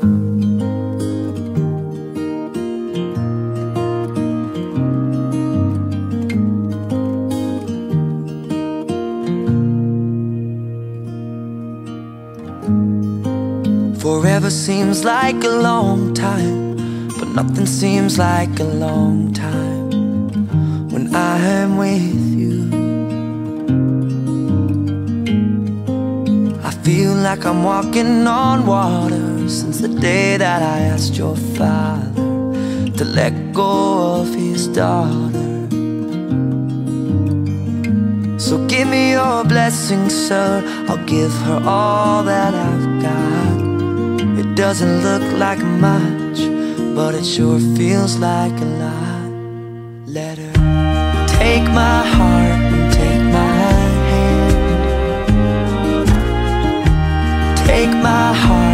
Forever seems like a long time, but nothing seems like a long time when I'm with you. I feel like I'm walking on water since the day that I asked your father to let go of his daughter. So give me your blessing, sir, I'll give her all that I've got. It doesn't look like much, but it sure feels like a lot. Let her take my heart and take my hand. Take my heart